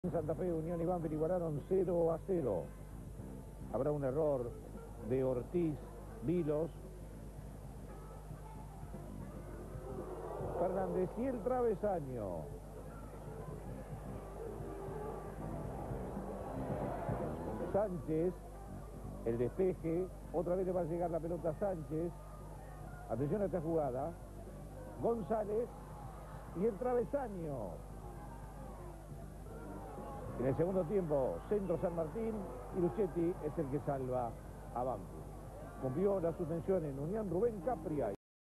En Santa Fe, Unión y Banfield igualaron 0-0. Habrá un error de Ortiz, Vilos, Fernández y el travesaño. Sánchez, el despeje, otra vez le va a llegar la pelota a Sánchez. Atención a esta jugada. González y el travesaño. En el segundo tiempo, centro San Martín y Luchetti es el que salva a Banfield. Cumplió la suspensión en Unión Rubén Capria.